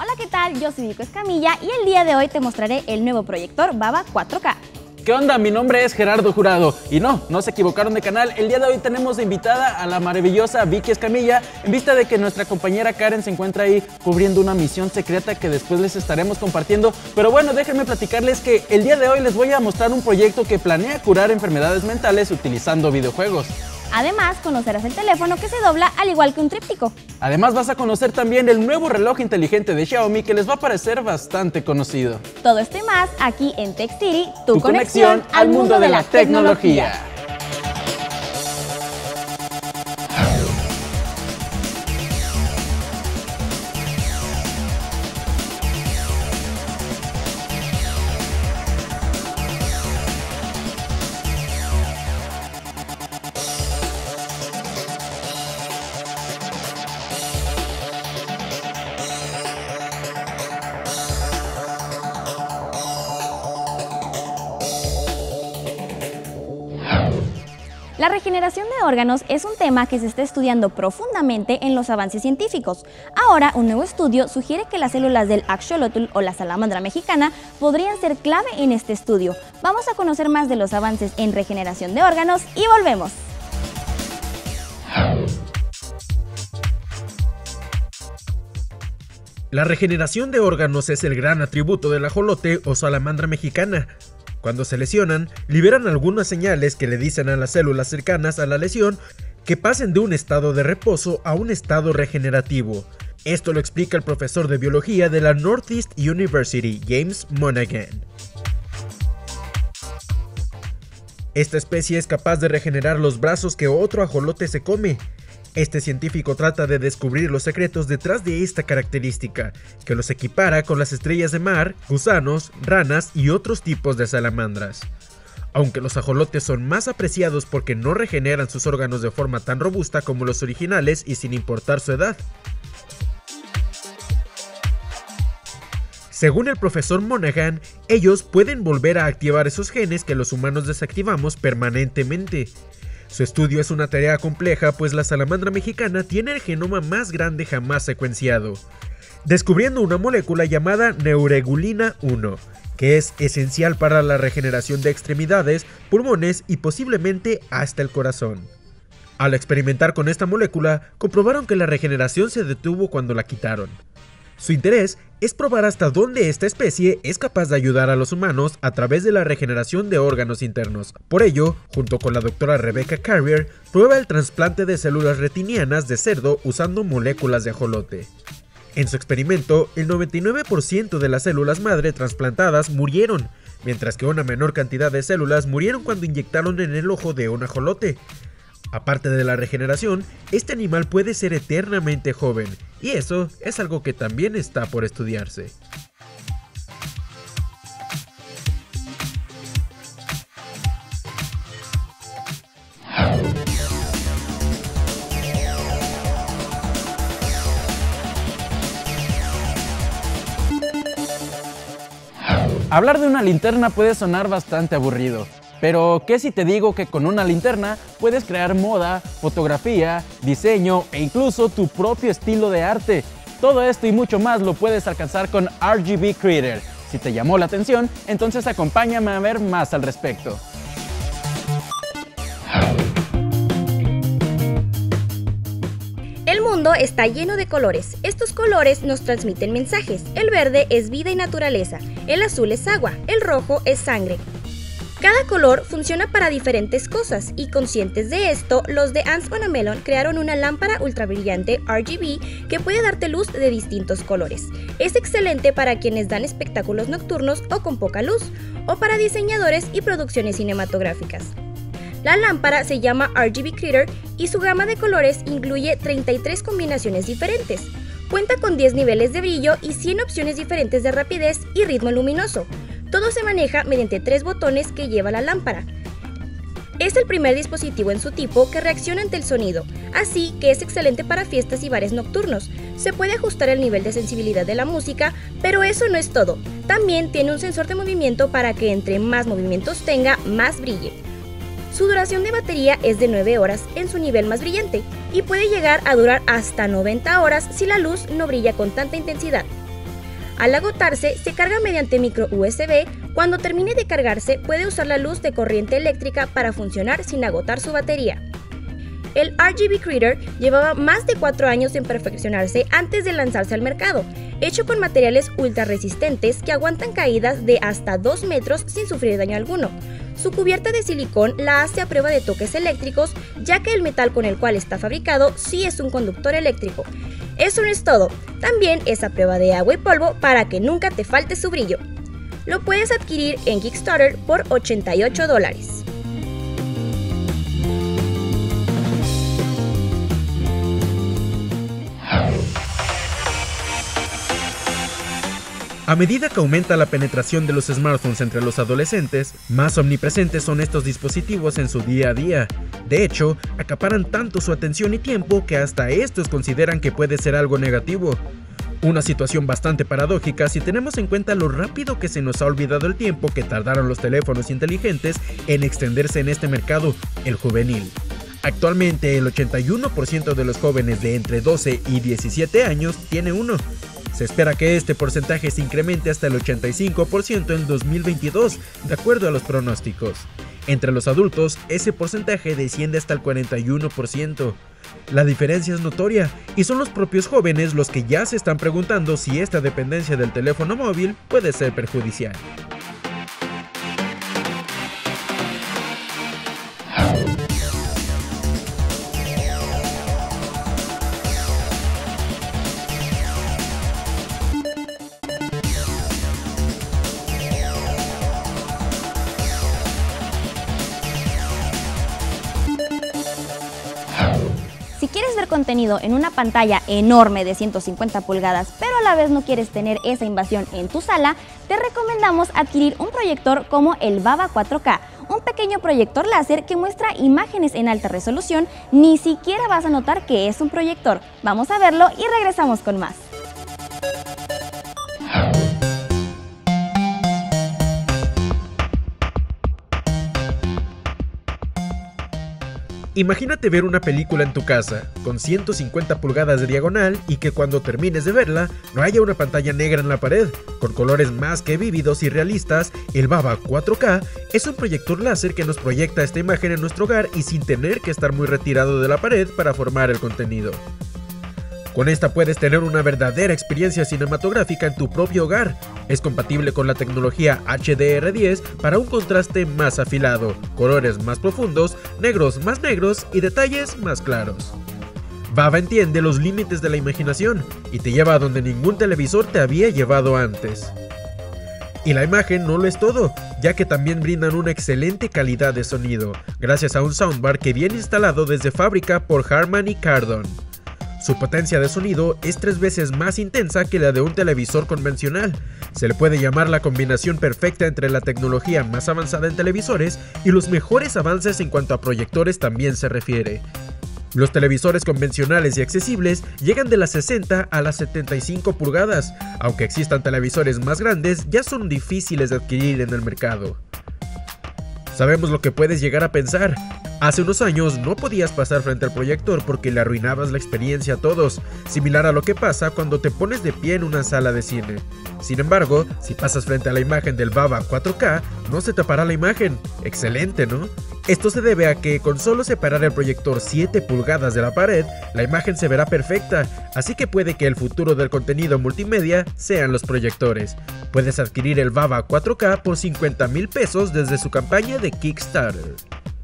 Hola, ¿qué tal? Yo soy Vico Escamilla y el día de hoy te mostraré el nuevo proyector Baba 4K. ¿Qué onda? Mi nombre es Gerardo Jurado y no se equivocaron de canal. El día de hoy tenemos de invitada a la maravillosa Vicky Escamilla en vista de que nuestra compañera Karen se encuentra ahí cubriendo una misión secreta que después les estaremos compartiendo. Pero bueno, déjenme platicarles que el día de hoy les voy a mostrar un proyecto que planea curar enfermedades mentales utilizando videojuegos. Además, conocerás el teléfono que se dobla al igual que un tríptico. Además, vas a conocer también el nuevo reloj inteligente de Xiaomi que les va a parecer bastante conocido. Todo esto y más aquí en Tech City, tu conexión al mundo de la tecnología. La regeneración de órganos es un tema que se está estudiando profundamente en los avances científicos. Ahora, un nuevo estudio sugiere que las células del axolotl o la salamandra mexicana podrían ser clave en este estudio. Vamos a conocer más de los avances en regeneración de órganos y volvemos. La regeneración de órganos es el gran atributo del ajolote o salamandra mexicana. Cuando se lesionan, liberan algunas señales que le dicen a las células cercanas a la lesión que pasen de un estado de reposo a un estado regenerativo. Esto lo explica el profesor de biología de la Northeast University, James Monaghan. Esta especie es capaz de regenerar los brazos que otro ajolote se come. Este científico trata de descubrir los secretos detrás de esta característica, que los equipara con las estrellas de mar, gusanos, ranas y otros tipos de salamandras. Aunque los ajolotes son más apreciados porque no regeneran sus órganos de forma tan robusta como los originales y sin importar su edad. Según el profesor Monaghan, ellos pueden volver a activar esos genes que los humanos desactivamos permanentemente. Su estudio es una tarea compleja, pues la salamandra mexicana tiene el genoma más grande jamás secuenciado, descubriendo una molécula llamada neuregulina 1, que es esencial para la regeneración de extremidades, pulmones y posiblemente hasta el corazón. Al experimentar con esta molécula, comprobaron que la regeneración se detuvo cuando la quitaron. Su interés es probar hasta dónde esta especie es capaz de ayudar a los humanos a través de la regeneración de órganos internos. Por ello, junto con la doctora Rebecca Carrier, prueba el trasplante de células retinianas de cerdo usando moléculas de ajolote. En su experimento, el 99% de las células madre trasplantadas murieron, mientras que una menor cantidad de células murieron cuando inyectaron en el ojo de un ajolote. Aparte de la regeneración, este animal puede ser eternamente joven, y eso es algo que también está por estudiarse. Hablar de una linterna puede sonar bastante aburrido. Pero, ¿qué si te digo que con una linterna puedes crear moda, fotografía, diseño e incluso tu propio estilo de arte? Todo esto y mucho más lo puedes alcanzar con RGB Creator. Si te llamó la atención, entonces acompáñame a ver más al respecto. El mundo está lleno de colores. Estos colores nos transmiten mensajes. El verde es vida y naturaleza, el azul es agua, el rojo es sangre. Cada color funciona para diferentes cosas y conscientes de esto, los de Ants on a Melon crearon una lámpara ultra brillante RGB que puede darte luz de distintos colores. Es excelente para quienes dan espectáculos nocturnos o con poca luz, o para diseñadores y producciones cinematográficas. La lámpara se llama RGB Creator y su gama de colores incluye 33 combinaciones diferentes. Cuenta con 10 niveles de brillo y 100 opciones diferentes de rapidez y ritmo luminoso. Todo se maneja mediante 3 botones que lleva la lámpara. Es el primer dispositivo en su tipo que reacciona ante el sonido, así que es excelente para fiestas y bares nocturnos. Se puede ajustar el nivel de sensibilidad de la música, pero eso no es todo. También tiene un sensor de movimiento para que entre más movimientos tenga, más brille. Su duración de batería es de 9 horas en su nivel más brillante y puede llegar a durar hasta 90 horas si la luz no brilla con tanta intensidad. Al agotarse, se carga mediante micro USB. Cuando termine de cargarse, puede usar la luz de corriente eléctrica para funcionar sin agotar su batería. El RGB Critter llevaba más de 4 años en perfeccionarse antes de lanzarse al mercado, hecho con materiales ultra resistentes que aguantan caídas de hasta 2 metros sin sufrir daño alguno. Su cubierta de silicón la hace a prueba de toques eléctricos, ya que el metal con el cual está fabricado sí es un conductor eléctrico. Eso no es todo, también es a prueba de agua y polvo para que nunca te falte su brillo. Lo puedes adquirir en Kickstarter por $88. A medida que aumenta la penetración de los smartphones entre los adolescentes, más omnipresentes son estos dispositivos en su día a día. De hecho, acaparan tanto su atención y tiempo que hasta estos consideran que puede ser algo negativo. Una situación bastante paradójica si tenemos en cuenta lo rápido que se nos ha olvidado el tiempo que tardaron los teléfonos inteligentes en extenderse en este mercado, el juvenil. Actualmente el 81% de los jóvenes de entre 12 y 17 años tiene uno. Se espera que este porcentaje se incremente hasta el 85% en 2022, de acuerdo a los pronósticos. Entre los adultos, ese porcentaje desciende hasta el 41%. La diferencia es notoria, y son los propios jóvenes los que ya se están preguntando si esta dependencia del teléfono móvil puede ser perjudicial. Si quieres ver contenido en una pantalla enorme de 150 pulgadas, pero a la vez no quieres tener esa invasión en tu sala, te recomendamos adquirir un proyector como el Baba 4K, un pequeño proyector láser que muestra imágenes en alta resolución. Ni siquiera vas a notar que es un proyector. Vamos a verlo y regresamos con más. Imagínate ver una película en tu casa, con 150 pulgadas de diagonal y que cuando termines de verla, no haya una pantalla negra en la pared. Con colores más que vívidos y realistas, el Baba 4K es un proyector láser que nos proyecta esta imagen en nuestro hogar y sin tener que estar muy retirado de la pared para formar el contenido. Con esta puedes tener una verdadera experiencia cinematográfica en tu propio hogar. Es compatible con la tecnología HDR10 para un contraste más afilado, colores más profundos, negros más negros y detalles más claros. Baba entiende los límites de la imaginación y te lleva a donde ningún televisor te había llevado antes. Y la imagen no lo es todo, ya que también brindan una excelente calidad de sonido, gracias a un soundbar que viene instalado desde fábrica por Harman y Kardon. Su potencia de sonido es 3 veces más intensa que la de un televisor convencional. Se le puede llamar la combinación perfecta entre la tecnología más avanzada en televisores y los mejores avances en cuanto a proyectores también se refiere. Los televisores convencionales y accesibles llegan de las 60 a las 75 pulgadas, aunque existan televisores más grandes, ya son difíciles de adquirir en el mercado. Sabemos lo que puedes llegar a pensar. Hace unos años no podías pasar frente al proyector porque le arruinabas la experiencia a todos, similar a lo que pasa cuando te pones de pie en una sala de cine. Sin embargo, si pasas frente a la imagen del Baba 4K, no se tapará la imagen. Excelente, ¿no? Esto se debe a que con solo separar el proyector 7 pulgadas de la pared, la imagen se verá perfecta, así que puede que el futuro del contenido multimedia sean los proyectores. Puedes adquirir el Baba 4K por $50,000 desde su campaña de Kickstarter.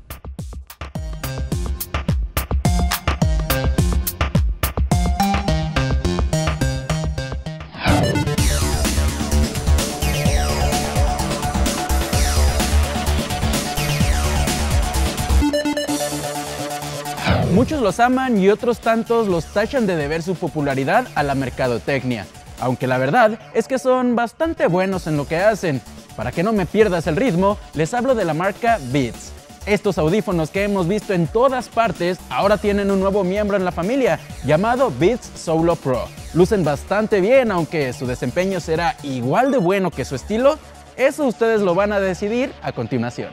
Muchos los aman y otros tantos los tachan de deber su popularidad a la mercadotecnia, aunque la verdad es que son bastante buenos en lo que hacen. Para que no me pierdas el ritmo, les hablo de la marca Beats. Estos audífonos que hemos visto en todas partes ahora tienen un nuevo miembro en la familia, llamado Beats Solo Pro. Lucen bastante bien, aunque su desempeño será igual de bueno que su estilo. Eso ustedes lo van a decidir a continuación.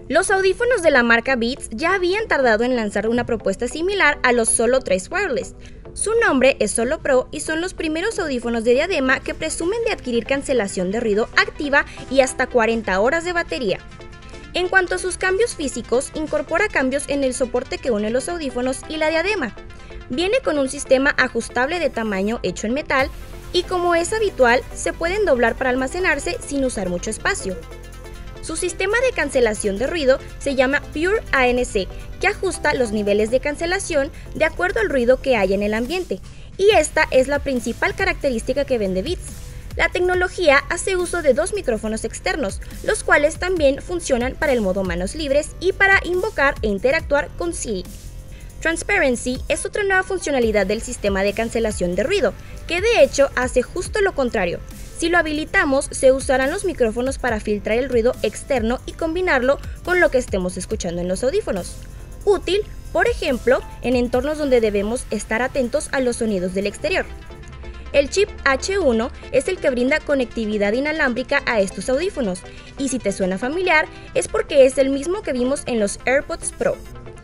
Los audífonos de la marca Beats ya habían tardado en lanzar una propuesta similar a los Solo 3 Wireless. Su nombre es Solo Pro y son los primeros audífonos de diadema que presumen de adquirir cancelación de ruido activa y hasta 40 horas de batería. En cuanto a sus cambios físicos, incorpora cambios en el soporte que une los audífonos y la diadema. Viene con un sistema ajustable de tamaño hecho en metal y, como es habitual, se pueden doblar para almacenarse sin usar mucho espacio. Su sistema de cancelación de ruido se llama Pure ANC, que ajusta los niveles de cancelación de acuerdo al ruido que haya en el ambiente, y esta es la principal característica que vende Beats. La tecnología hace uso de 2 micrófonos externos, los cuales también funcionan para el modo manos libres y para invocar e interactuar con Siri. Transparency es otra nueva funcionalidad del sistema de cancelación de ruido, que de hecho hace justo lo contrario. Si lo habilitamos, se usarán los micrófonos para filtrar el ruido externo y combinarlo con lo que estemos escuchando en los audífonos. Útil, por ejemplo, en entornos donde debemos estar atentos a los sonidos del exterior. El chip H1 es el que brinda conectividad inalámbrica a estos audífonos, y si te suena familiar, es porque es el mismo que vimos en los AirPods Pro.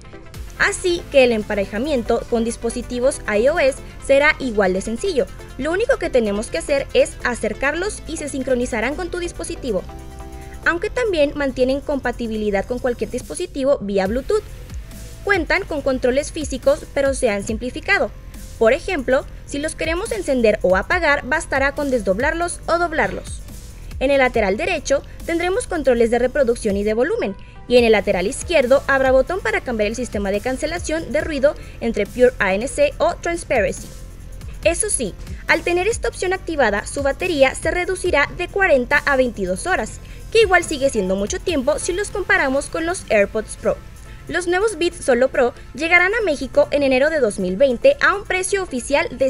Así que el emparejamiento con dispositivos iOS será igual de sencillo. Lo único que tenemos que hacer es acercarlos y se sincronizarán con tu dispositivo. Aunque también mantienen compatibilidad con cualquier dispositivo vía Bluetooth. Cuentan con controles físicos, pero se han simplificado. Por ejemplo, si los queremos encender o apagar, bastará con desdoblarlos o doblarlos. En el lateral derecho tendremos controles de reproducción y de volumen, y en el lateral izquierdo habrá botón para cambiar el sistema de cancelación de ruido entre Pure ANC o Transparency. Eso sí, al tener esta opción activada, su batería se reducirá de 40 a 22 horas, que igual sigue siendo mucho tiempo si los comparamos con los AirPods Pro. Los nuevos Beats Solo Pro llegarán a México en enero de 2020 a un precio oficial de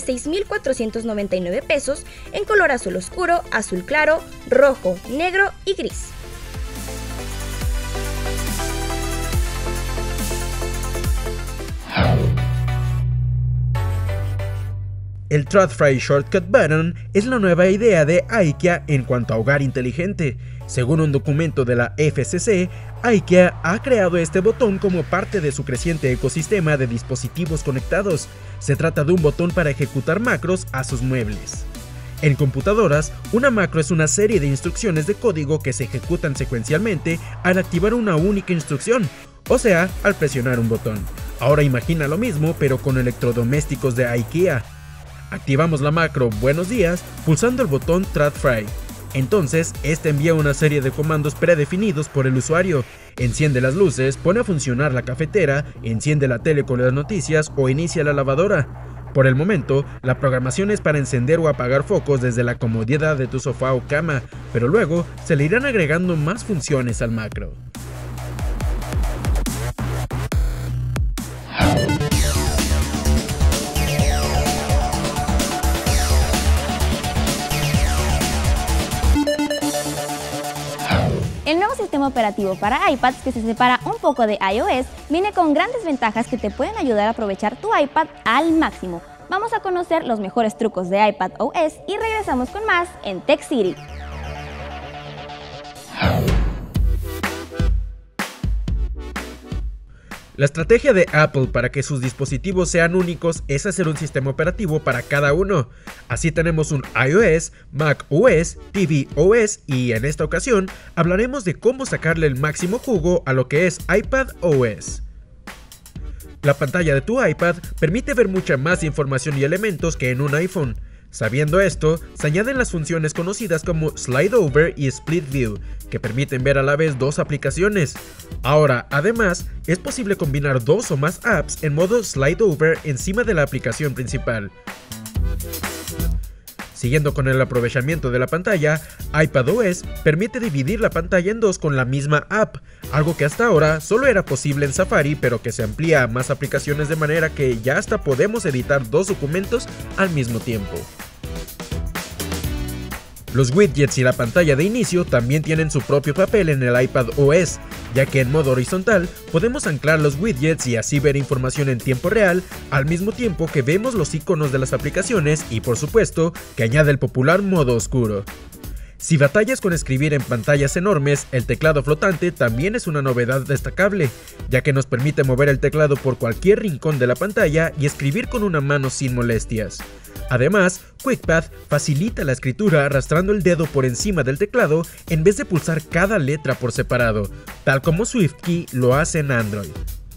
6,499 pesos en color azul oscuro, azul claro, rojo, negro y gris. El TradFi Shortcut Button es la nueva idea de IKEA en cuanto a hogar inteligente. Según un documento de la FCC, IKEA ha creado este botón como parte de su creciente ecosistema de dispositivos conectados. Se trata de un botón para ejecutar macros a sus muebles. En computadoras, una macro es una serie de instrucciones de código que se ejecutan secuencialmente al activar una única instrucción, o sea, al presionar un botón. Ahora imagina lo mismo, pero con electrodomésticos de IKEA. Activamos la macro Buenos días pulsando el botón TradFi. Entonces, este envía una serie de comandos predefinidos por el usuario. Enciende las luces, pone a funcionar la cafetera, enciende la tele con las noticias o inicia la lavadora. Por el momento, la programación es para encender o apagar focos desde la comodidad de tu sofá o cama, pero luego se le irán agregando más funciones al macro. El nuevo sistema operativo para iPads, que se separa un poco de iOS, viene con grandes ventajas que te pueden ayudar a aprovechar tu iPad al máximo. Vamos a conocer los mejores trucos de iPadOS y regresamos con más en Tech City. La estrategia de Apple para que sus dispositivos sean únicos es hacer un sistema operativo para cada uno. Así tenemos un iOS, macOS, tvOS y en esta ocasión hablaremos de cómo sacarle el máximo jugo a lo que es iPadOS. La pantalla de tu iPad permite ver mucha más información y elementos que en un iPhone. Sabiendo esto, se añaden las funciones conocidas como Slide Over y Split View, que permiten ver a la vez dos aplicaciones. Ahora, además, es posible combinar dos o más apps en modo Slide Over encima de la aplicación principal. Siguiendo con el aprovechamiento de la pantalla, iPadOS permite dividir la pantalla en dos con la misma app, algo que hasta ahora solo era posible en Safari, pero que se amplía a más aplicaciones de manera que ya hasta podemos editar dos documentos al mismo tiempo. Los widgets y la pantalla de inicio también tienen su propio papel en el iPadOS, ya que en modo horizontal podemos anclar los widgets y así ver información en tiempo real, al mismo tiempo que vemos los iconos de las aplicaciones y por supuesto que añade el popular modo oscuro. Si batallas con escribir en pantallas enormes, el teclado flotante también es una novedad destacable, ya que nos permite mover el teclado por cualquier rincón de la pantalla y escribir con una mano sin molestias. Además, QuickPath facilita la escritura arrastrando el dedo por encima del teclado en vez de pulsar cada letra por separado, tal como SwiftKey lo hace en Android.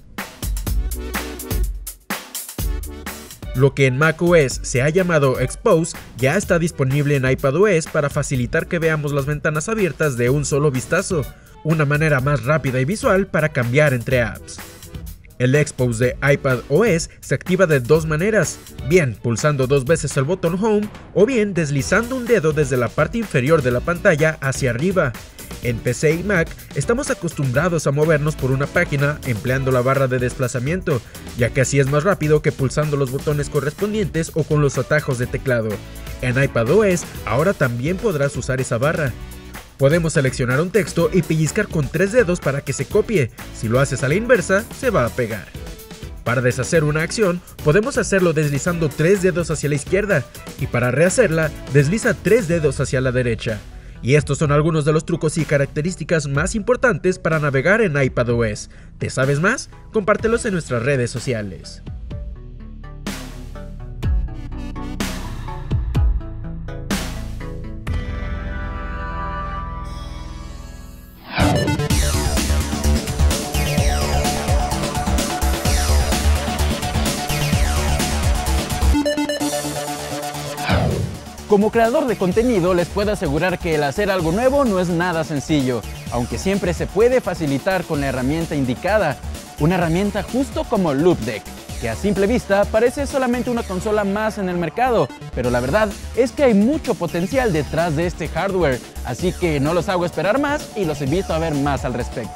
Lo que en macOS se ha llamado Expose ya está disponible en iPadOS para facilitar que veamos las ventanas abiertas de un solo vistazo, una manera más rápida y visual para cambiar entre apps. El Expose de iPadOS se activa de dos maneras, bien pulsando dos veces el botón Home o bien deslizando un dedo desde la parte inferior de la pantalla hacia arriba. En PC y Mac estamos acostumbrados a movernos por una página empleando la barra de desplazamiento, ya que así es más rápido que pulsando los botones correspondientes o con los atajos de teclado. En iPadOS ahora también podrás usar esa barra. Podemos seleccionar un texto y pellizcar con 3 dedos para que se copie. Si lo haces a la inversa, se va a pegar. Para deshacer una acción, podemos hacerlo deslizando 3 dedos hacia la izquierda, y para rehacerla, desliza 3 dedos hacia la derecha. Y estos son algunos de los trucos y características más importantes para navegar en iPadOS. ¿Te sabes más? Compártelos en nuestras redes sociales. Como creador de contenido, les puedo asegurar que el hacer algo nuevo no es nada sencillo, aunque siempre se puede facilitar con la herramienta indicada, una herramienta justo como Loupedeck, que a simple vista parece solamente una consola más en el mercado, pero la verdad es que hay mucho potencial detrás de este hardware, así que no los hago esperar más y los invito a ver más al respecto.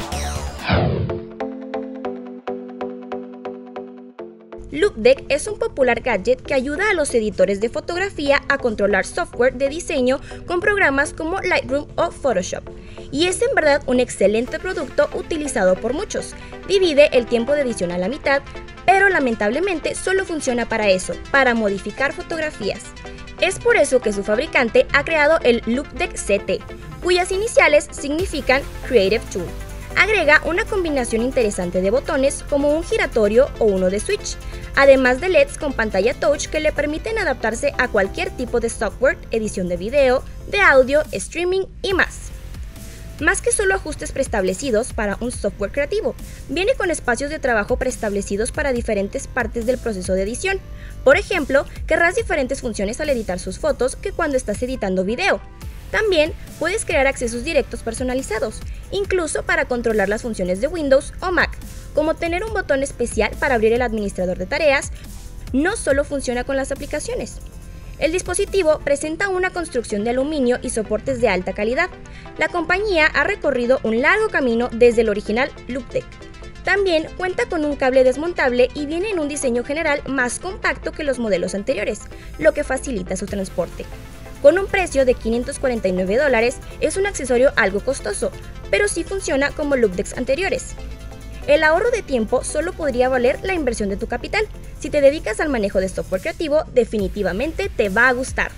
Loupedeck es un popular gadget que ayuda a los editores de fotografía a controlar software de diseño con programas como Lightroom o Photoshop. Y es en verdad un excelente producto utilizado por muchos. Divide el tiempo de edición a la mitad, pero lamentablemente solo funciona para eso, para modificar fotografías. Es por eso que su fabricante ha creado el Loupedeck CT, cuyas iniciales significan Creative Tool. Agrega una combinación interesante de botones como un giratorio o uno de switch, además de LEDs con pantalla touch que le permiten adaptarse a cualquier tipo de software, edición de video, de audio, streaming y más. Más que solo ajustes preestablecidos para un software creativo, viene con espacios de trabajo preestablecidos para diferentes partes del proceso de edición. Por ejemplo, querrás diferentes funciones al editar sus fotos que cuando estás editando video. También puedes crear accesos directos personalizados, incluso para controlar las funciones de Windows o Mac, como tener un botón especial para abrir el administrador de tareas. No solo funciona con las aplicaciones. El dispositivo presenta una construcción de aluminio y soportes de alta calidad. La compañía ha recorrido un largo camino desde el original Loupedeck. También cuenta con un cable desmontable y viene en un diseño general más compacto que los modelos anteriores, lo que facilita su transporte. Con un precio de $549, es un accesorio algo costoso, pero sí funciona como Loopedecks anteriores. El ahorro de tiempo solo podría valer la inversión de tu capital. Si te dedicas al manejo de software creativo, definitivamente te va a gustar.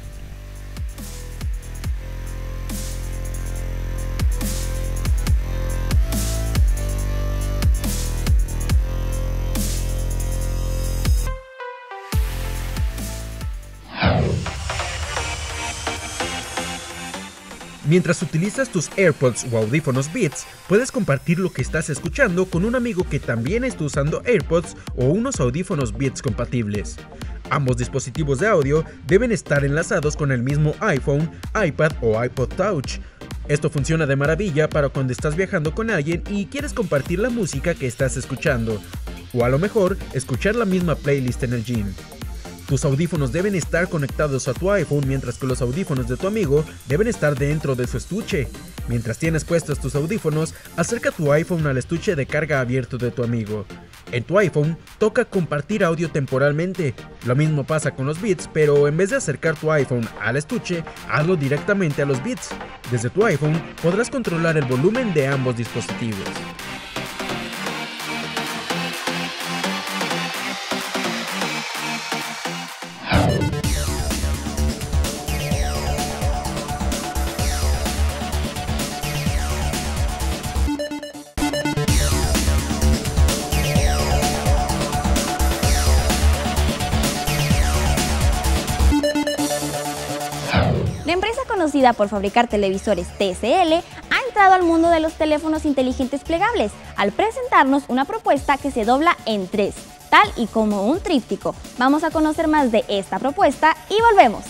Mientras utilizas tus AirPods o audífonos Beats, puedes compartir lo que estás escuchando con un amigo que también está usando AirPods o unos audífonos Beats compatibles. Ambos dispositivos de audio deben estar enlazados con el mismo iPhone, iPad o iPod Touch. Esto funciona de maravilla para cuando estás viajando con alguien y quieres compartir la música que estás escuchando, o a lo mejor escuchar la misma playlist en el gym. Tus audífonos deben estar conectados a tu iPhone, mientras que los audífonos de tu amigo deben estar dentro de su estuche. Mientras tienes puestos tus audífonos, acerca tu iPhone al estuche de carga abierto de tu amigo. En tu iPhone, toca compartir audio temporalmente. Lo mismo pasa con los Beats, pero en vez de acercar tu iPhone al estuche, hazlo directamente a los Beats. Desde tu iPhone, podrás controlar el volumen de ambos dispositivos. conocida por fabricar televisores TCL, ha entrado al mundo de los teléfonos inteligentes plegables al presentarnos una propuesta que se dobla en 3, tal y como un tríptico. Vamos a conocer más de esta propuesta y volvemos.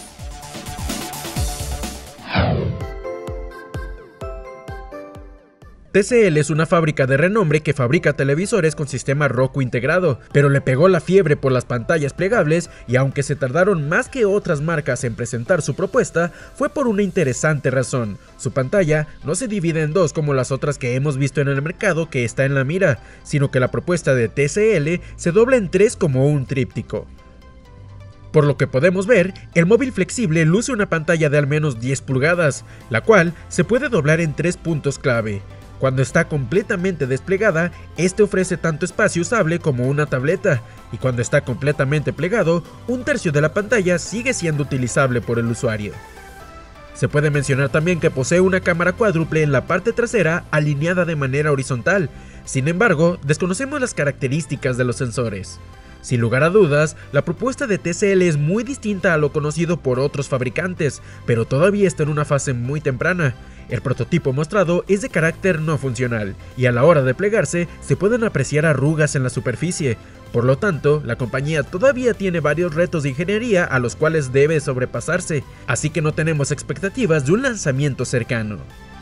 TCL es una fábrica de renombre que fabrica televisores con sistema Roku integrado, pero le pegó la fiebre por las pantallas plegables y aunque se tardaron más que otras marcas en presentar su propuesta, fue por una interesante razón. Su pantalla no se divide en dos como las otras que hemos visto en el mercado que está en la mira, sino que la propuesta de TCL se dobla en 3 como un tríptico. Por lo que podemos ver, el móvil flexible luce una pantalla de al menos 10 pulgadas, la cual se puede doblar en 3 puntos clave. Cuando está completamente desplegada, este ofrece tanto espacio usable como una tableta, y cuando está completamente plegado, un tercio de la pantalla sigue siendo utilizable por el usuario. Se puede mencionar también que posee una cámara cuádruple en la parte trasera alineada de manera horizontal, sin embargo, desconocemos las características de los sensores. Sin lugar a dudas, la propuesta de TCL es muy distinta a lo conocido por otros fabricantes, pero todavía está en una fase muy temprana. El prototipo mostrado es de carácter no funcional, y a la hora de plegarse se pueden apreciar arrugas en la superficie. Por lo tanto, la compañía todavía tiene varios retos de ingeniería a los cuales debe sobrepasarse, así que no tenemos expectativas de un lanzamiento cercano.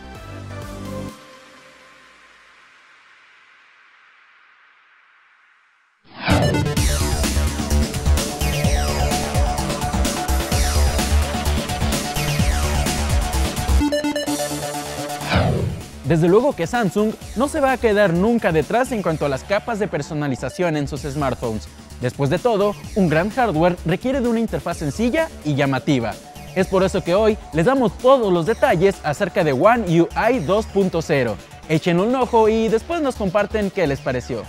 Desde luego que Samsung no se va a quedar nunca detrás en cuanto a las capas de personalización en sus smartphones. Después de todo, un gran hardware requiere de una interfaz sencilla y llamativa. Es por eso que hoy les damos todos los detalles acerca de One UI 2.0. Echen un ojo y después nos comparten qué les pareció.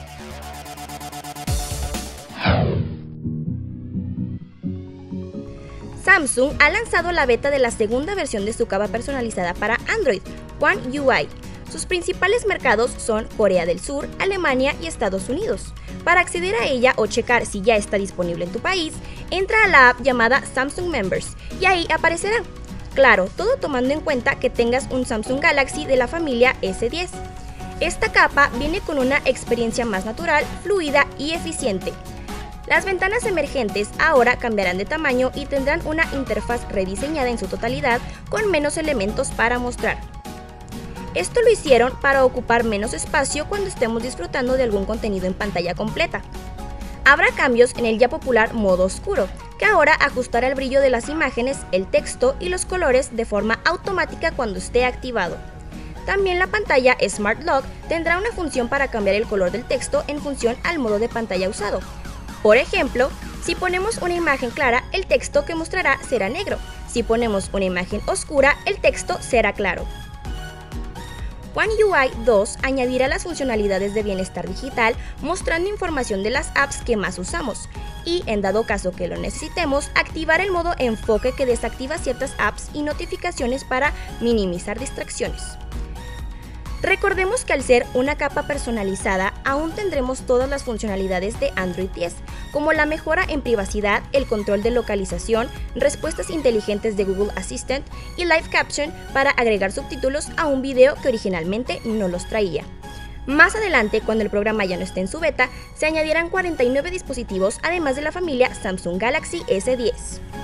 Samsung ha lanzado la beta de la segunda versión de su capa personalizada para Android, One UI. Sus principales mercados son Corea del Sur, Alemania y Estados Unidos. Para acceder a ella o checar si ya está disponible en tu país, entra a la app llamada Samsung Members y ahí aparecerá. Claro, todo tomando en cuenta que tengas un Samsung Galaxy de la familia S10. Esta capa viene con una experiencia más natural, fluida y eficiente. Las ventanas emergentes ahora cambiarán de tamaño y tendrán una interfaz rediseñada en su totalidad con menos elementos para mostrar. Esto lo hicieron para ocupar menos espacio cuando estemos disfrutando de algún contenido en pantalla completa. Habrá cambios en el ya popular modo oscuro, que ahora ajustará el brillo de las imágenes, el texto y los colores de forma automática cuando esté activado. También la pantalla Smart Lock tendrá una función para cambiar el color del texto en función al modo de pantalla usado. Por ejemplo, si ponemos una imagen clara, el texto que mostrará será negro. Si ponemos una imagen oscura, el texto será claro. One UI 2 añadirá las funcionalidades de bienestar digital, mostrando información de las apps que más usamos, y, en dado caso que lo necesitemos, activar el modo enfoque que desactiva ciertas apps y notificaciones para minimizar distracciones. Recordemos que al ser una capa personalizada, aún tendremos todas las funcionalidades de Android 10, como la mejora en privacidad, el control de localización, respuestas inteligentes de Google Assistant y Live Caption para agregar subtítulos a un video que originalmente no los traía. Más adelante, cuando el programa ya no esté en su beta, se añadirán 49 dispositivos, además de la familia Samsung Galaxy S10.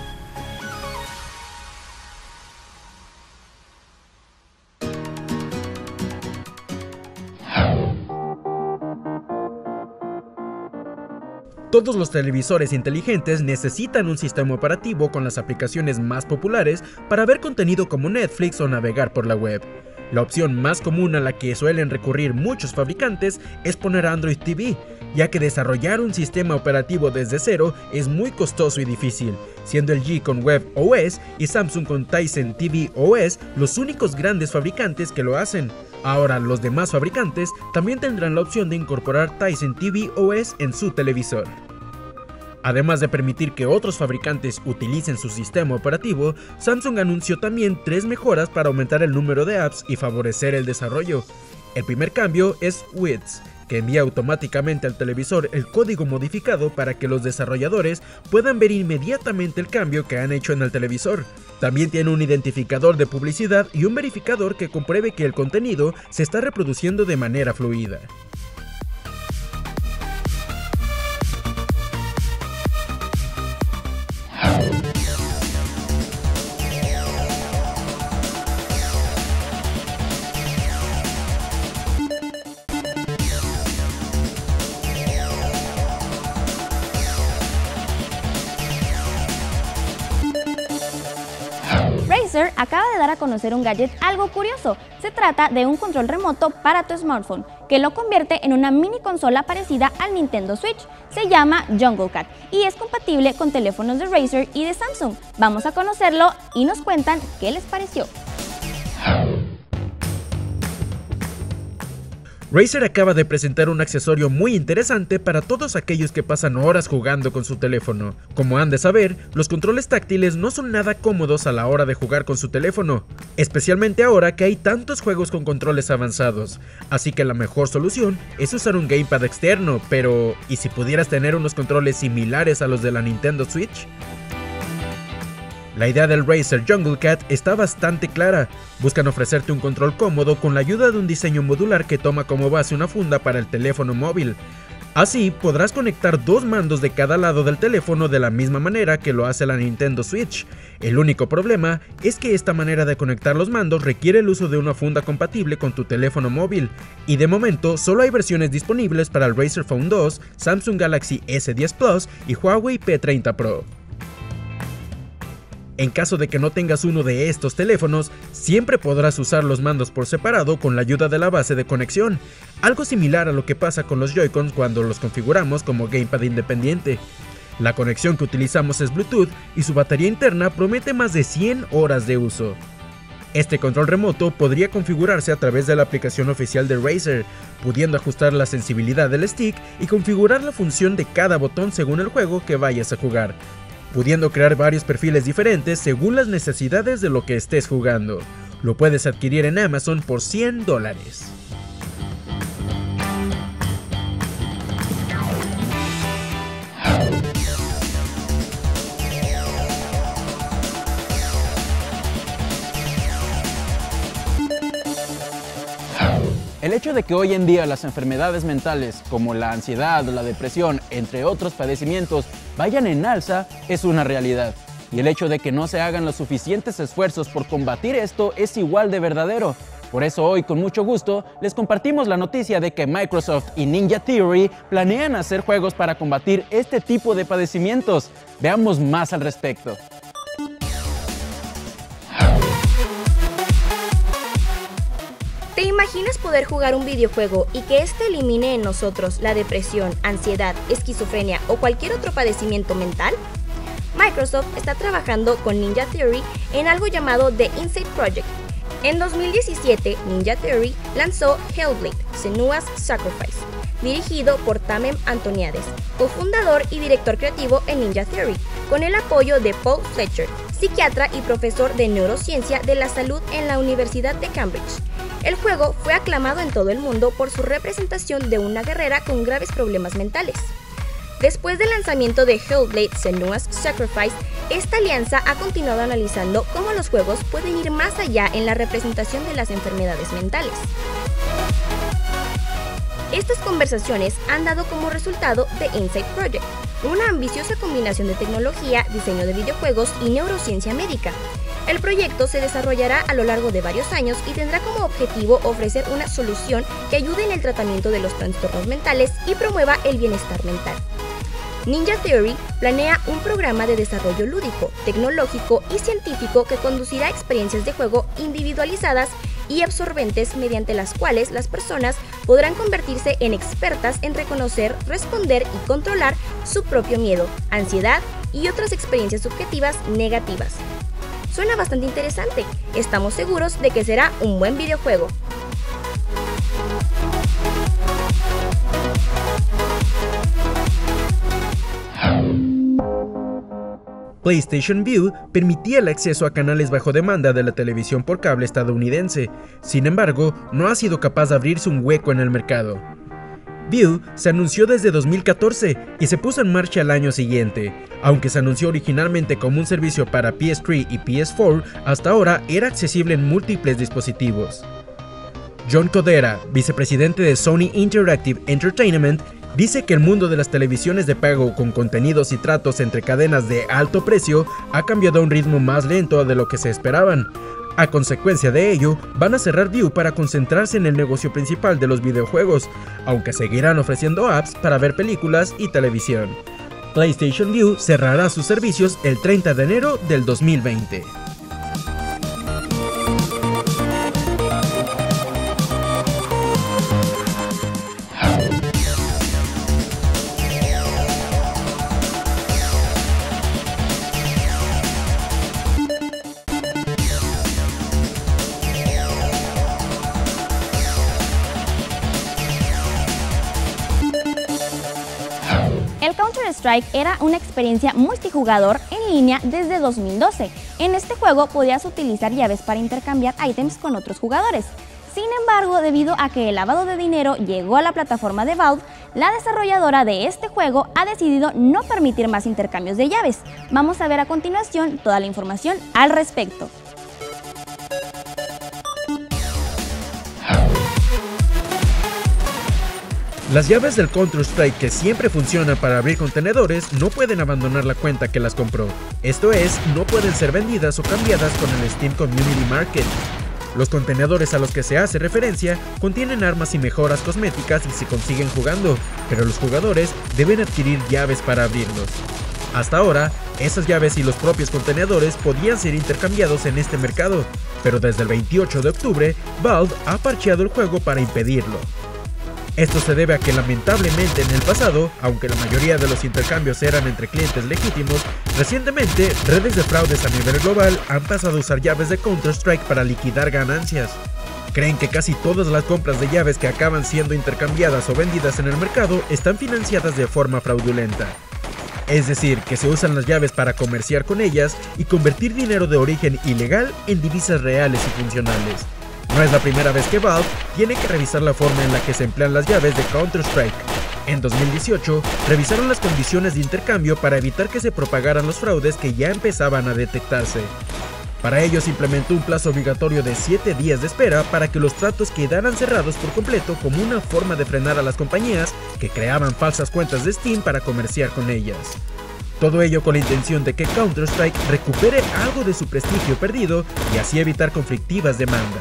Todos los televisores inteligentes necesitan un sistema operativo con las aplicaciones más populares para ver contenido como Netflix o navegar por la web. La opción más común a la que suelen recurrir muchos fabricantes es poner Android TV, ya que desarrollar un sistema operativo desde cero es muy costoso y difícil, siendo LG con WebOS y Samsung con Tizen TV OS los únicos grandes fabricantes que lo hacen. Ahora los demás fabricantes también tendrán la opción de incorporar Tizen TV OS en su televisor. Además de permitir que otros fabricantes utilicen su sistema operativo, Samsung anunció también 3 mejoras para aumentar el número de apps y favorecer el desarrollo. El primer cambio es Widgets, que envía automáticamente al televisor el código modificado para que los desarrolladores puedan ver inmediatamente el cambio que han hecho en el televisor. También tiene un identificador de publicidad y un verificador que compruebe que el contenido se está reproduciendo de manera fluida. Razer acaba de dar a conocer un gadget algo curioso. Se trata de un control remoto para tu smartphone, que lo convierte en una mini consola parecida al Nintendo Switch. Se llama Jungle Cat y es compatible con teléfonos de Razer y de Samsung. Vamos a conocerlo y nos cuentan qué les pareció. Razer acaba de presentar un accesorio muy interesante para todos aquellos que pasan horas jugando con su teléfono. Como han de saber, los controles táctiles no son nada cómodos a la hora de jugar con su teléfono, especialmente ahora que hay tantos juegos con controles avanzados. Así que la mejor solución es usar un gamepad externo, pero ¿y si pudieras tener unos controles similares a los de la Nintendo Switch? La idea del Razer Jungle Cat está bastante clara. Buscan ofrecerte un control cómodo con la ayuda de un diseño modular que toma como base una funda para el teléfono móvil. Así podrás conectar dos mandos de cada lado del teléfono de la misma manera que lo hace la Nintendo Switch. El único problema es que esta manera de conectar los mandos requiere el uso de una funda compatible con tu teléfono móvil, y de momento solo hay versiones disponibles para el Razer Phone 2, Samsung Galaxy S10 Plus y Huawei P30 Pro. En caso de que no tengas uno de estos teléfonos, siempre podrás usar los mandos por separado con la ayuda de la base de conexión, algo similar a lo que pasa con los Joy-Cons cuando los configuramos como gamepad independiente. La conexión que utilizamos es Bluetooth y su batería interna promete más de 100 horas de uso. Este control remoto podría configurarse a través de la aplicación oficial de Razer, pudiendo ajustar la sensibilidad del stick y configurar la función de cada botón según el juego que vayas a jugar, pudiendo crear varios perfiles diferentes según las necesidades de lo que estés jugando. Lo puedes adquirir en Amazon por $100. El hecho de que hoy en día las enfermedades mentales como la ansiedad o la depresión, entre otros padecimientos, vayan en alza es una realidad. Y el hecho de que no se hagan los suficientes esfuerzos por combatir esto es igual de verdadero. Por eso hoy, con mucho gusto, les compartimos la noticia de que Microsoft y Ninja Theory planean hacer juegos para combatir este tipo de padecimientos. Veamos más al respecto. ¿Te imaginas poder jugar un videojuego y que este elimine en nosotros la depresión, ansiedad, esquizofrenia o cualquier otro padecimiento mental? Microsoft está trabajando con Ninja Theory en algo llamado The Inside Project. En 2017, Ninja Theory lanzó Hellblade: Senua's Sacrifice, dirigido por Tamem Antoniades, cofundador y director creativo en Ninja Theory, con el apoyo de Paul Fletcher, psiquiatra y profesor de neurociencia de la salud en la Universidad de Cambridge. El juego fue aclamado en todo el mundo por su representación de una guerrera con graves problemas mentales. Después del lanzamiento de Hellblade: Senua's Sacrifice, esta alianza ha continuado analizando cómo los juegos pueden ir más allá en la representación de las enfermedades mentales. Estas conversaciones han dado como resultado The Inside Project, una ambiciosa combinación de tecnología, diseño de videojuegos y neurociencia médica. El proyecto se desarrollará a lo largo de varios años y tendrá como objetivo ofrecer una solución que ayude en el tratamiento de los trastornos mentales y promueva el bienestar mental. Ninja Theory planea un programa de desarrollo lúdico, tecnológico y científico que conducirá a experiencias de juego individualizadas y absorbentes mediante las cuales las personas podrán convertirse en expertas en reconocer, responder y controlar su propio miedo, ansiedad y otras experiencias subjetivas negativas. Suena bastante interesante. Estamos seguros de que será un buen videojuego. PlayStation Vue permitía el acceso a canales bajo demanda de la televisión por cable estadounidense. Sin embargo, no ha sido capaz de abrirse un hueco en el mercado. View se anunció desde 2014 y se puso en marcha el año siguiente. Aunque se anunció originalmente como un servicio para PS3 y PS4, hasta ahora era accesible en múltiples dispositivos. John Codera, vicepresidente de Sony Interactive Entertainment, dice que el mundo de las televisiones de pago con contenidos y tratos entre cadenas de alto precio ha cambiado a un ritmo más lento de lo que se esperaban. A consecuencia de ello, van a cerrar View para concentrarse en el negocio principal de los videojuegos, aunque seguirán ofreciendo apps para ver películas y televisión. PlayStation View cerrará sus servicios el 30 de enero del 2020. El Counter-Strike era una experiencia multijugador en línea desde 2012. En este juego podías utilizar llaves para intercambiar ítems con otros jugadores. Sin embargo, debido a que el lavado de dinero llegó a la plataforma de Valve, la desarrolladora de este juego ha decidido no permitir más intercambios de llaves. Vamos a ver a continuación toda la información al respecto. Las llaves del Counter-Strike que siempre funcionan para abrir contenedores no pueden abandonar la cuenta que las compró. Esto es, no pueden ser vendidas o cambiadas con el Steam Community Market. Los contenedores a los que se hace referencia contienen armas y mejoras cosméticas y se consiguen jugando, pero los jugadores deben adquirir llaves para abrirlos. Hasta ahora, esas llaves y los propios contenedores podían ser intercambiados en este mercado, pero desde el 28 de octubre, Valve ha parcheado el juego para impedirlo. Esto se debe a que lamentablemente en el pasado, aunque la mayoría de los intercambios eran entre clientes legítimos, recientemente redes de fraudes a nivel global han pasado a usar llaves de Counter-Strike para liquidar ganancias. Creen que casi todas las compras de llaves que acaban siendo intercambiadas o vendidas en el mercado están financiadas de forma fraudulenta. Es decir, que se usan las llaves para comerciar con ellas y convertir dinero de origen ilegal en divisas reales y funcionales. No es la primera vez que Valve tiene que revisar la forma en la que se emplean las llaves de Counter-Strike. En 2018, revisaron las condiciones de intercambio para evitar que se propagaran los fraudes que ya empezaban a detectarse. Para ello se implementó un plazo obligatorio de 7 días de espera para que los tratos quedaran cerrados por completo como una forma de frenar a las compañías que creaban falsas cuentas de Steam para comerciar con ellas. Todo ello con la intención de que Counter-Strike recupere algo de su prestigio perdido y así evitar conflictivas demandas.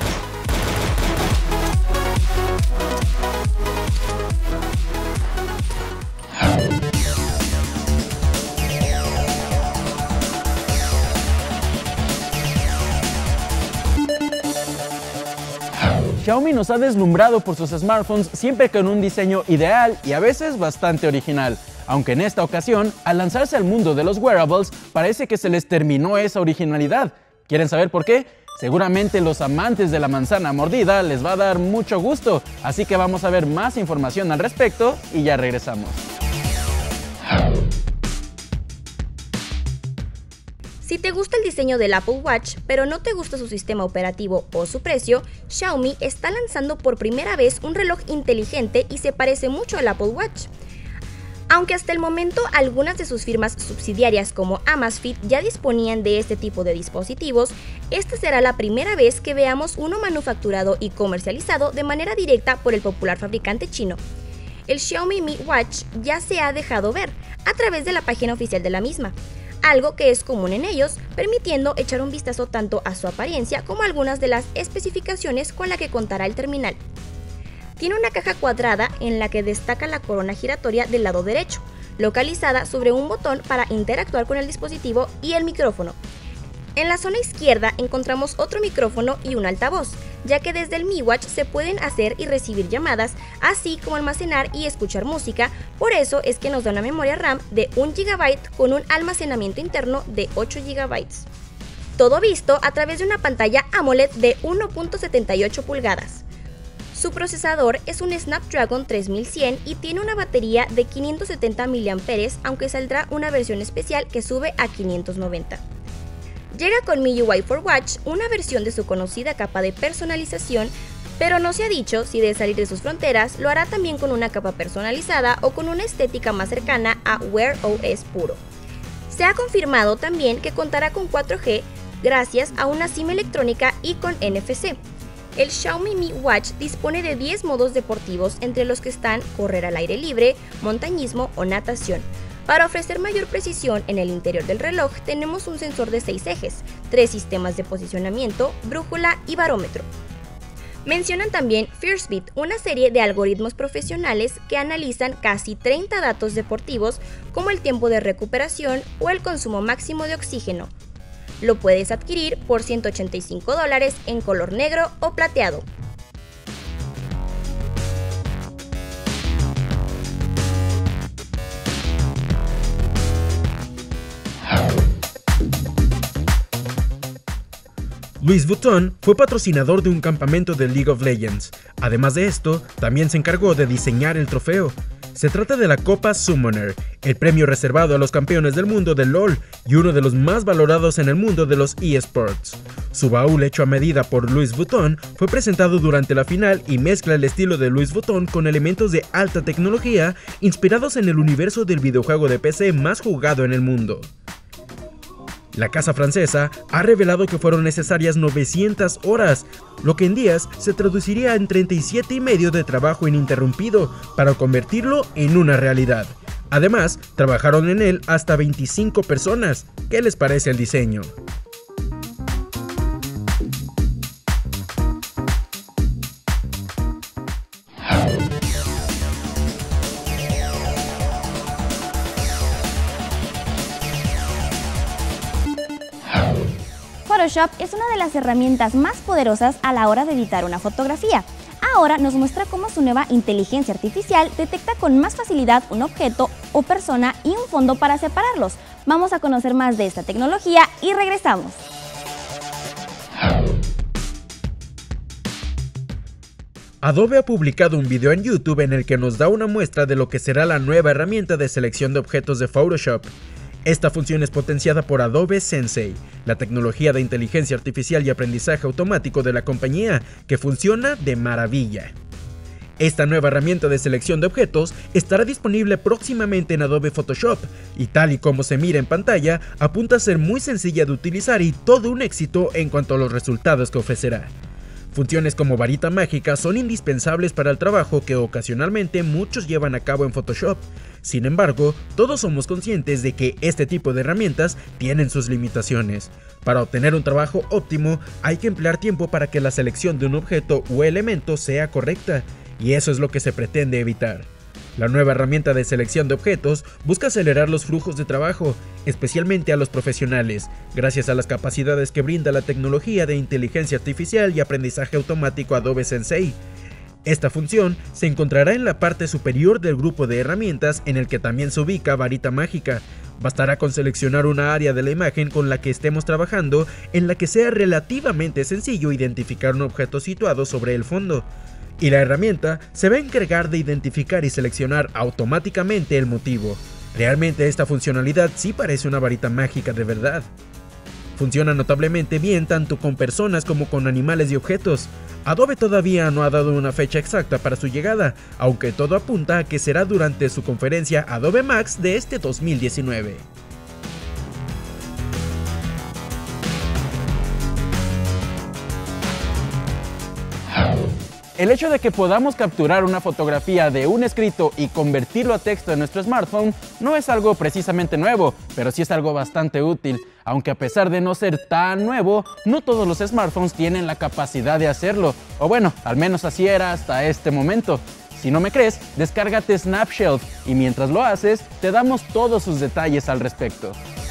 Xiaomi nos ha deslumbrado por sus smartphones siempre con un diseño ideal y a veces bastante original, aunque en esta ocasión, al lanzarse al mundo de los wearables, parece que se les terminó esa originalidad. ¿Quieren saber por qué? Seguramente los amantes de la manzana mordida les va a dar mucho gusto, así que vamos a ver más información al respecto y ya regresamos. Si te gusta el diseño del Apple Watch, pero no te gusta su sistema operativo o su precio, Xiaomi está lanzando por primera vez un reloj inteligente y se parece mucho al Apple Watch. Aunque hasta el momento algunas de sus firmas subsidiarias como Amazfit ya disponían de este tipo de dispositivos, esta será la primera vez que veamos uno manufacturado y comercializado de manera directa por el popular fabricante chino. El Xiaomi Mi Watch ya se ha dejado ver a través de la página oficial de la misma, algo que es común en ellos, permitiendo echar un vistazo tanto a su apariencia como a algunas de las especificaciones con las que contará el terminal. Tiene una caja cuadrada en la que destaca la corona giratoria del lado derecho, localizada sobre un botón para interactuar con el dispositivo y el micrófono. En la zona izquierda encontramos otro micrófono y un altavoz, ya que desde el Mi Watch se pueden hacer y recibir llamadas, así como almacenar y escuchar música, por eso es que nos da una memoria RAM de 1 GB con un almacenamiento interno de 8 GB. Todo visto a través de una pantalla AMOLED de 1.78 pulgadas. Su procesador es un Snapdragon 3100 y tiene una batería de 570 mAh, aunque saldrá una versión especial que sube a 590. Llega con MIUI for Watch, una versión de su conocida capa de personalización Pero no se ha dicho si de salir de sus fronteras lo hará también con una capa personalizada o con una estética más cercana a Wear OS puro. Se ha confirmado también que contará con 4G gracias a una SIM electrónica y con NFC. El Xiaomi Mi Watch dispone de 10 modos deportivos, entre los que están correr al aire libre, montañismo o natación. Para ofrecer mayor precisión en el interior del reloj tenemos un sensor de 6 ejes, 3 sistemas de posicionamiento, brújula y barómetro. Mencionan también FierceBeat, una serie de algoritmos profesionales que analizan casi 30 datos deportivos como el tiempo de recuperación o el consumo máximo de oxígeno. Lo puedes adquirir por $185 en color negro o plateado. Louis Vuitton fue patrocinador de un campamento de League of Legends. Además de esto, también se encargó de diseñar el trofeo. Se trata de la Copa Summoner, el premio reservado a los campeones del mundo del LoL y uno de los más valorados en el mundo de los eSports. Su baúl hecho a medida por Louis Vuitton fue presentado durante la final y mezcla el estilo de Louis Vuitton con elementos de alta tecnología inspirados en el universo del videojuego de PC más jugado en el mundo. La casa francesa ha revelado que fueron necesarias 900 horas, lo que en días se traduciría en 37 y medio de trabajo ininterrumpido para convertirlo en una realidad. Además, trabajaron en él hasta 25 personas. ¿Qué les parece el diseño? Photoshop es una de las herramientas más poderosas a la hora de editar una fotografía. Ahora nos muestra cómo su nueva inteligencia artificial detecta con más facilidad un objeto o persona y un fondo para separarlos. Vamos a conocer más de esta tecnología y regresamos. Adobe ha publicado un video en YouTube en el que nos da una muestra de lo que será la nueva herramienta de selección de objetos de Photoshop. Esta función es potenciada por Adobe Sensei, la tecnología de inteligencia artificial y aprendizaje automático de la compañía, que funciona de maravilla. Esta nueva herramienta de selección de objetos estará disponible próximamente en Adobe Photoshop, y tal y como se mira en pantalla, apunta a ser muy sencilla de utilizar y todo un éxito en cuanto a los resultados que ofrecerá. Funciones como varita mágica son indispensables para el trabajo que ocasionalmente muchos llevan a cabo en Photoshop. Sin embargo, todos somos conscientes de que este tipo de herramientas tienen sus limitaciones. Para obtener un trabajo óptimo, hay que emplear tiempo para que la selección de un objeto o elemento sea correcta, y eso es lo que se pretende evitar. La nueva herramienta de selección de objetos busca acelerar los flujos de trabajo, especialmente a los profesionales, gracias a las capacidades que brinda la tecnología de inteligencia artificial y aprendizaje automático Adobe Sensei. Esta función se encontrará en la parte superior del grupo de herramientas en el que también se ubica varita mágica. Bastará con seleccionar una área de la imagen con la que estemos trabajando en la que sea relativamente sencillo identificar un objeto situado sobre el fondo. Y la herramienta se va a encargar de identificar y seleccionar automáticamente el motivo. Realmente esta funcionalidad sí parece una varita mágica de verdad. Funciona notablemente bien tanto con personas como con animales y objetos. Adobe todavía no ha dado una fecha exacta para su llegada, aunque todo apunta a que será durante su conferencia Adobe Max de este 2019. El hecho de que podamos capturar una fotografía de un escrito y convertirlo a texto en nuestro smartphone no es algo precisamente nuevo, pero sí es algo bastante útil, aunque a pesar de no ser tan nuevo, no todos los smartphones tienen la capacidad de hacerlo, o bueno, al menos así era hasta este momento. Si no me crees, descárgate Snapshelf y mientras lo haces, te damos todos sus detalles al respecto.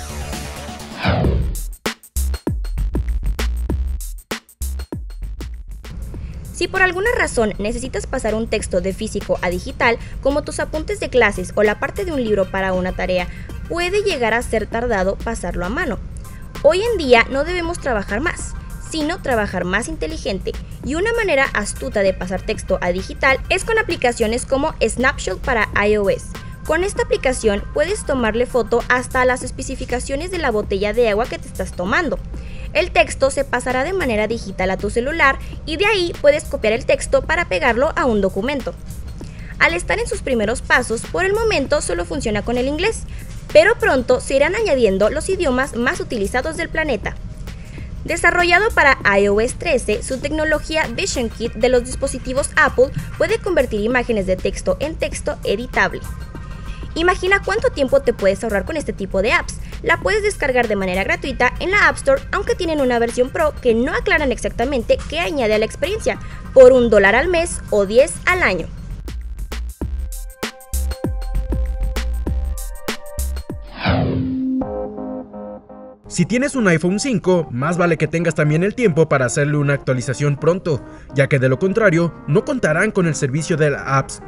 Si por alguna razón necesitas pasar un texto de físico a digital, como tus apuntes de clases o la parte de un libro para una tarea, puede llegar a ser tardado pasarlo a mano. Hoy en día no debemos trabajar más, sino trabajar más inteligente, y una manera astuta de pasar texto a digital es con aplicaciones como Snapshot para iOS. Con esta aplicación puedes tomarle foto hasta las especificaciones de la botella de agua que te estás tomando. El texto se pasará de manera digital a tu celular y de ahí puedes copiar el texto para pegarlo a un documento. Al estar en sus primeros pasos, por el momento solo funciona con el inglés, pero pronto se irán añadiendo los idiomas más utilizados del planeta. Desarrollado para iOS 13, su tecnología Vision Kit de los dispositivos Apple puede convertir imágenes de texto en texto editable. Imagina cuánto tiempo te puedes ahorrar con este tipo de apps. La puedes descargar de manera gratuita en la App Store, aunque tienen una versión Pro que no aclaran exactamente qué añade a la experiencia, por $1 al mes o $10 al año. Si tienes un iPhone 5, más vale que tengas también el tiempo para hacerle una actualización pronto, ya que de lo contrario no contarán con el servicio de la App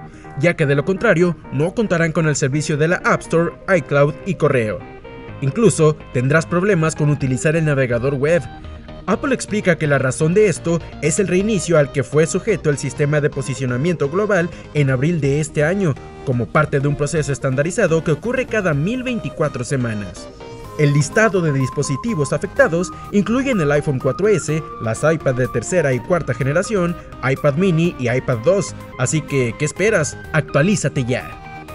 Store, iCloud y correo. Incluso tendrás problemas con utilizar el navegador web. Apple explica que la razón de esto es el reinicio al que fue sujeto el sistema de posicionamiento global en abril de este año, como parte de un proceso estandarizado que ocurre cada 1024 semanas. El listado de dispositivos afectados incluyen el iPhone 4S, las iPad de tercera y cuarta generación, iPad mini y iPad 2, así que, ¿qué esperas? ¡Actualízate ya!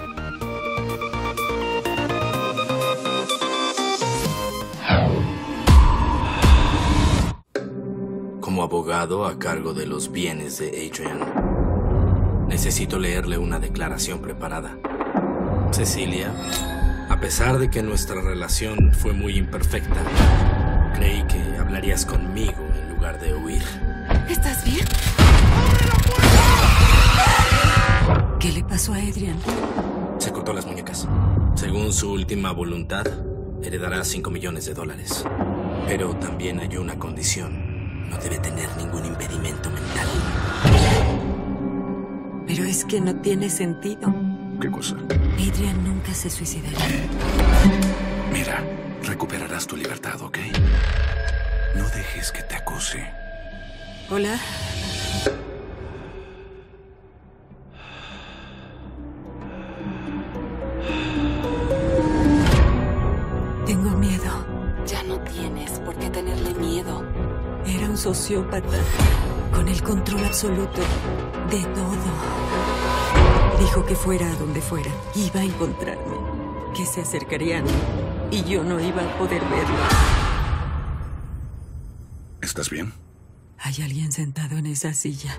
Como abogado a cargo de los bienes de Adrian, necesito leerle una declaración preparada. Cecilia, a pesar de que nuestra relación fue muy imperfecta, creí que hablarías conmigo en lugar de huir. ¿Estás bien? ¿Qué le pasó a Adrian? Se cortó las muñecas. Según su última voluntad, heredará $5 millones. Pero también hay una condición. No debe tener ningún impedimento mental. Pero es que no tiene sentido. ¿Qué cosa? Adrian nunca se suicidaría. Mira, recuperarás tu libertad, ¿ok? No dejes que te acuse. Hola. Tengo miedo. Ya no tienes por qué tenerle miedo. Era un sociópata con el control absoluto de todo. Dijo que fuera a donde fuera, iba a encontrarme, que se acercarían y yo no iba a poder verlo. ¿Estás bien? Hay alguien sentado en esa silla.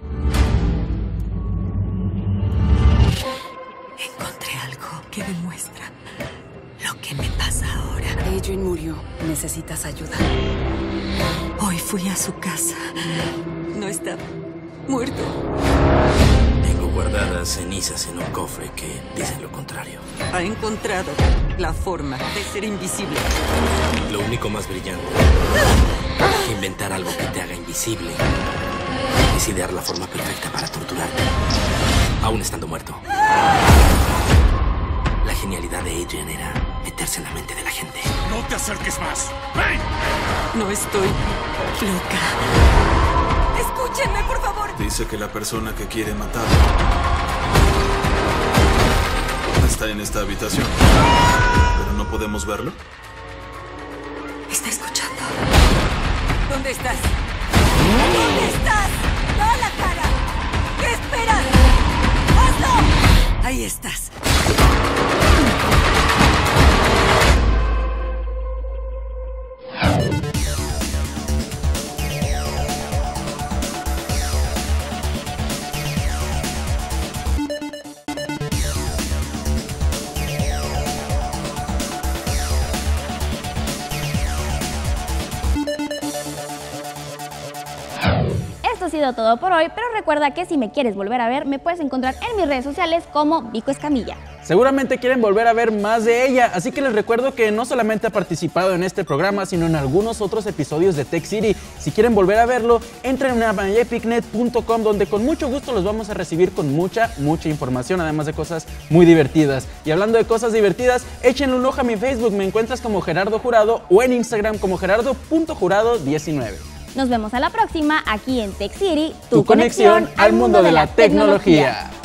Encontré algo que demuestra lo que me pasa ahora. Adrian murió. Necesitas ayuda. Hoy fui a su casa. No estaba muerto. Tengo guardadas cenizas en un cofre que dicen lo contrario. Ha encontrado la forma de ser invisible. Lo único más brillante que inventar algo que te haga invisible es idear la forma perfecta para torturarte, aún estando muerto. La genialidad de Adrian era meterse en la mente de la gente. ¡No te acerques más! ¡Ven! No estoy loca. Escúchenme, por favor. Dice que la persona que quiere matar está en esta habitación. ¿Pero no podemos verlo? Está escuchando. ¿Dónde estás? ¿Dónde estás? ¡Da la cara! ¿Qué esperas? ¡Hazlo! Ahí estás. Esto ha sido todo por hoy, pero recuerda que si me quieres volver a ver, me puedes encontrar en mis redes sociales como Vico Escamilla. Seguramente quieren volver a ver más de ella, así que les recuerdo que no solamente ha participado en este programa, sino en algunos otros episodios de Tech City. Si quieren volver a verlo, entren a myepicnet.com, donde con mucho gusto los vamos a recibir con mucha información, además de cosas muy divertidas. Y hablando de cosas divertidas, échenle un ojo a mi Facebook, me encuentras como Gerardo Jurado, o en Instagram como gerardo.jurado19. Nos vemos a la próxima aquí en Tech City, tu conexión al mundo de la tecnología.